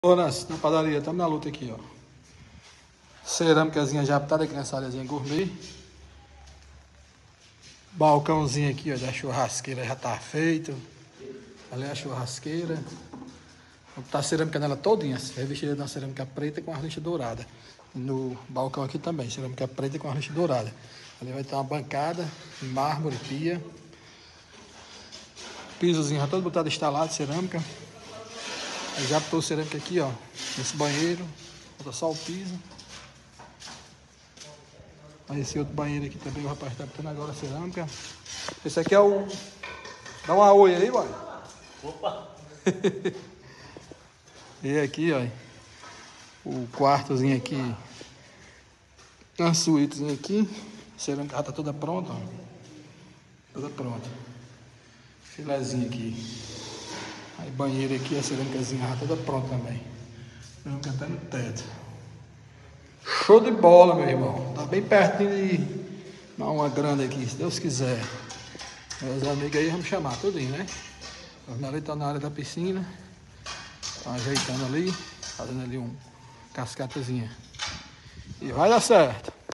Nas na padaria, estamos na luta aqui, ó. Cerâmicazinha já aptada aqui nessa áreazinha gourmet. Balcãozinho aqui, ó, da churrasqueira já tá feito. Ali é a churrasqueira. Vou botar a cerâmica nela todinha, revestida na cerâmica preta com a lixa dourada. No balcão aqui também, cerâmica preta com a lixa dourada. Ali vai ter uma bancada, mármore, pia. Pisozinho já todo botado instalado, cerâmica. Aí já botou cerâmica aqui, ó, nesse banheiro. Falta só o piso. Aí esse outro banheiro aqui também o rapaz tá botando agora a cerâmica. Esse aqui é o... Dá uma oi aí, boy. Opa! E aqui, ó, o quartozinho aqui. Uma suítezinha aqui. A cerâmica já tá toda pronta, ó. Toda pronta. Filezinho aqui. Aí banheiro aqui, a cerâmicazinha já toda pronta também. Cerâmica até no teto. Show de bola, meu irmão. Tá bem pertinho de dar uma grande aqui, se Deus quiser. Meus amigos aí vão me chamar tudinho, né? Os meus estão na área da piscina. Estão ajeitando ali, fazendo ali um cascatezinha. E vai dar certo.